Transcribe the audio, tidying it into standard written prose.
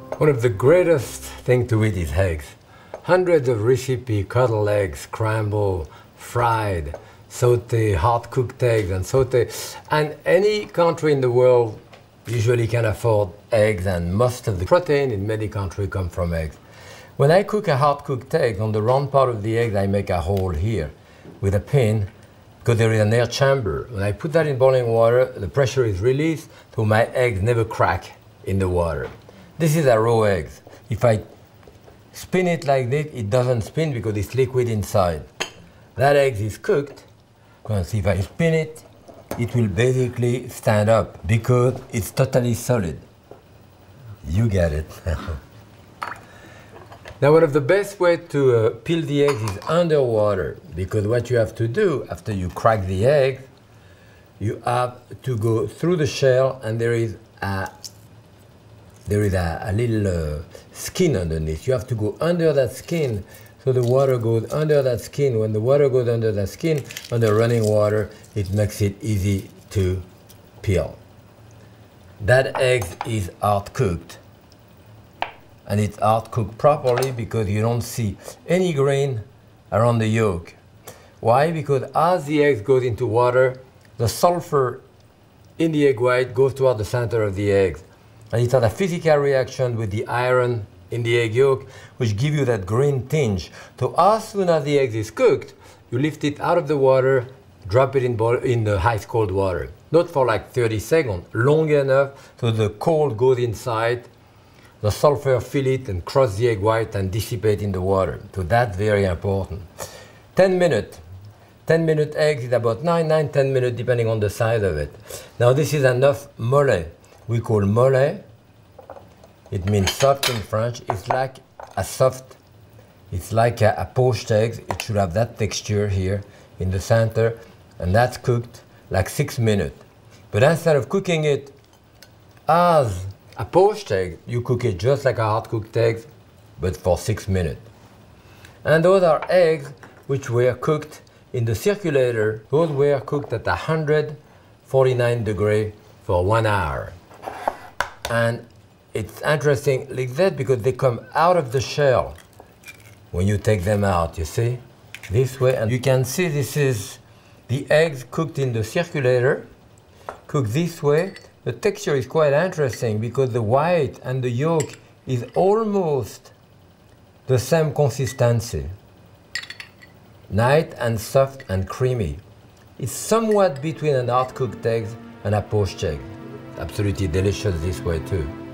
One of the greatest things to eat is eggs. Hundreds of recipes, curdled eggs, scrambled, fried, sauté, hard-cooked eggs, and sauté. And any country in the world usually can afford eggs, and most of the protein in many countries come from eggs. When I cook a hard-cooked egg, on the round part of the egg, I make a hole here with a pin, because there is an air chamber. When I put that in boiling water, the pressure is released, so my eggs never crack in the water. This is a raw egg. If I spin it like this, it doesn't spin because it's liquid inside. That egg is cooked, because if I spin it, it will basically stand up because it's totally solid. You get it. Now, one of the best ways to peel the eggs is underwater, because what you have to do after you crack the egg, you have to go through the shell, and there is a little skin underneath. You have to go under that skin, so the water goes under that skin. When the water goes under that skin, under running water, it makes it easy to peel. That egg is hard cooked. And it's hard cooked properly because you don't see any grain around the yolk. Why? Because as the egg goes into water, the sulfur in the egg white goes toward the center of the egg. And it has a physical reaction with the iron in the egg yolk, which gives you that green tinge. So as soon as the egg is cooked, you lift it out of the water, drop it in the ice cold water. Not for like 30 seconds, long enough so the cold goes inside, the sulfur fill it and cross the egg white and dissipate in the water. So that's very important. 10 minutes. 10-minute eggs is about 9-10 minutes depending on the size of it. Now this is enough mole. We call mole. It means soft in French. It's like a poached egg. It should have that texture here in the center, and that's cooked like 6 minutes. But instead of cooking it as a poached egg, you cook it just like a hard-cooked egg, but for 6 minutes. And those are eggs which were cooked in the circulator. Those were cooked at 149 degrees for 1 hour. And it's interesting like that because they come out of the shell when you take them out, you see? This way, and you can see this is the eggs cooked in the circulator, cooked this way. The texture is quite interesting because the white and the yolk is almost the same consistency. Nice and soft and creamy. It's somewhat between an hard-cooked egg and a poached egg. Absolutely delicious this way too.